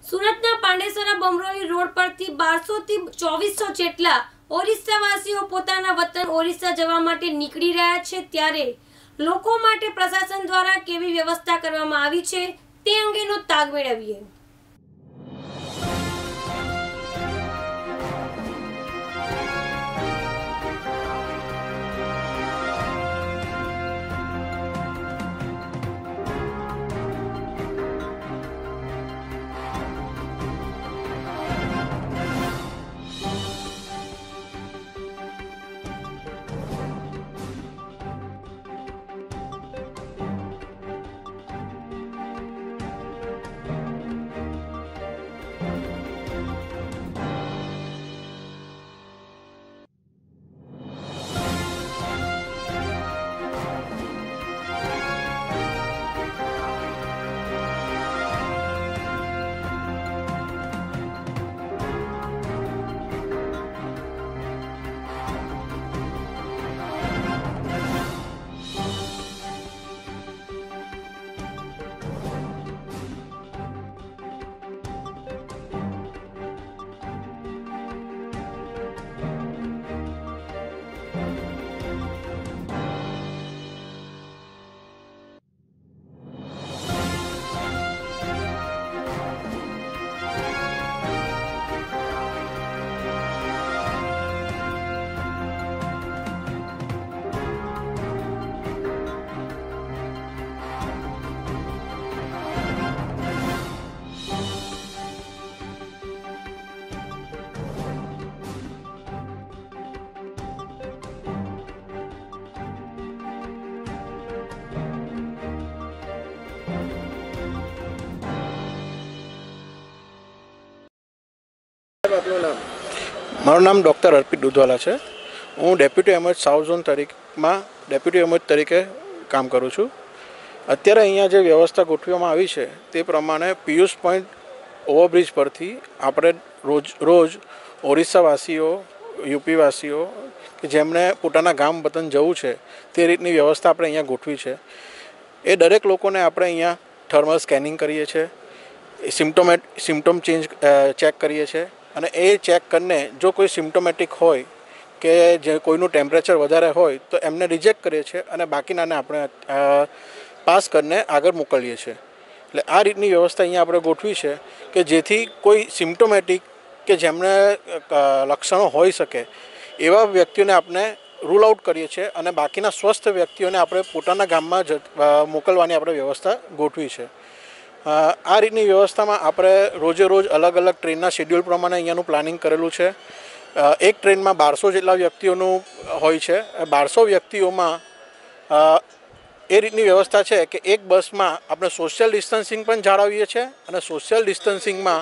સુરતના પાંડેસરા બમરોલી રોડ પરથી 1200 થી 2400 જેટલા ઓરિસ્સાવાસીઓ પોતાના વતન ઓરિસ્સા જવા માટે નીકળી રહ્યા છે, ત્યારે લોકો માટે પ્રશાસન દ્વારા કેવી વ્યવસ્થા કરવામાં આવી છે તે અંગેનો તાગ મેળવીએ। મારું નામ ડૉક્ટર અર્પિત દુધવાલા છે। હું ડેપ્યુટી એમએચ સાઉથ ઝોન માં ડેપ્યુટી એમએચ તરીકે કામ કરું છું। અત્યારે અહીંયા જે વ્યવસ્થા ગોઠવવામાં આવી છે તે પ્રમાણે પિયુષ પોઈન્ટ ઓવરબ્રિજ પરથી આપણે રોજ ઓરિસ્સાવાસીઓ, યુપીવાસીઓ કે જેમણે પોતાના ગામ વતન જવું છે તે રીતની વ્યવસ્થા આપણે અહીંયા ગોઠવી છે। એ દરેક લોકોને આપણે અહીંયા થર્મલ સ્કેનિંગ કરીએ છીએ, સિમ્ટમ ચેક કરીએ છીએ અને એ ચેક કરીને જો કોઈ સિમ્ટોમેટિક હોય કે જે કોઈનું ટેમ્પરેચર વધારે હોય તો એમને રિજેક્ટ કરીએ છીએ અને બાકીનાને આપણે પાસ કરીને આગળ મોકલીએ છીએ। એટલે આ રીતની વ્યવસ્થા અહીંયા આપણે ગોઠવી છે કે જેથી કોઈ સિમ્ટોમેટિક કે જેમને લક્ષણો હોઈ શકે એવા વ્યક્તિઓને આપણે રૂલ આઉટ કરીએ છીએ અને બાકીના સ્વસ્થ વ્યક્તિઓને આપણે પોતાના ગામમાં મોકલવાની આપણે વ્યવસ્થા ગોઠવી છે। આ રીતની વ્યવસ્થામાં આપણે રોજે રોજ અલગ અલગ ટ્રેનના શેડ્યુલ પ્રમાણે અહીંયાનું પ્લાનિંગ કરેલું છે। એક ટ્રેનમાં 1200 જેટલા વ્યક્તિઓનું હોય છે। 1200 વ્યક્તિઓમાં એ રીતની વ્યવસ્થા છે કે એક બસમાં આપણે સોશિયલ ડિસ્ટન્સિંગ પણ જાળવીએ છીએ અને સોશિયલ ડિસ્ટન્સિંગમાં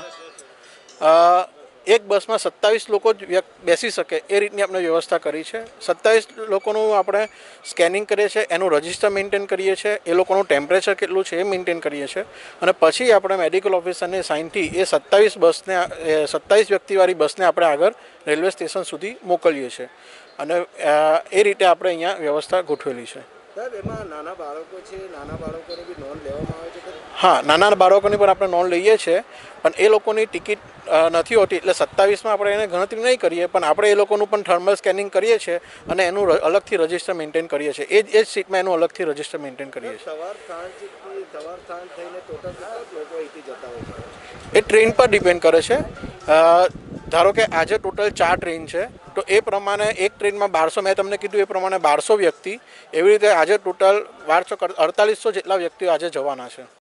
એક બસમાં 27 લોકો જ બેસી શકે એ રીતની આપણે વ્યવસ્થા કરી છે। 27 લોકોનું આપણે સ્કેનિંગ કરીએ છીએ, એનું રજિસ્ટર મેન્ટેન કરીએ છીએ, એ લોકોનું ટેમ્પરેચર કેટલું છે એ મેન્ટેન કરીએ છીએ અને પછી આપણે મેડિકલ ઓફિસરની સાઇનથી એ 27 વ્યક્તિવાળી બસને આપણે આગળ રેલવે સ્ટેશન સુધી મોકલીએ છીએ અને એ રીતે આપણે અહીંયા વ્યવસ્થા ગોઠવેલી છે। સાહેબ, એમાં નાના બાળકો છે, નાના બાળકોની બી નોંધ લેવામાં આવે છે? હા, નાના બાળકોની પણ આપણે નોંધ લઈએ છીએ, પણ એ લોકોની ટિકિટ નથી હોતી એટલે 27માં આપણે એને ગણતરી નહીં કરીએ, પણ આપણે એ લોકોનું પણ થર્મલ સ્કેનિંગ કરીએ છીએ અને એનું અલગથી રજિસ્ટર મેન્ટેન કરીએ છીએ। એ જ સીટમાં એનું અલગથી રજિસ્ટર મેન્ટેન કરીએ છીએ। સવાર સાંજ થઈને ટોટલ કેટલા લોકો અહીંથી જતા હોય છે? એ ટ્રેન પર ડિપેન્ડ કરે છે। ધારો કે આજે ટોટલ 4 ટ્રેન છે તો એ પ્રમાણે એક ટ્રેનમાં 1200, મેં તમને કીધું એ પ્રમાણે 1200 વ્યક્તિ, એવી રીતે આજે ટોટલ 4800 જેટલા વ્યક્તિઓ આજે જવાના છે।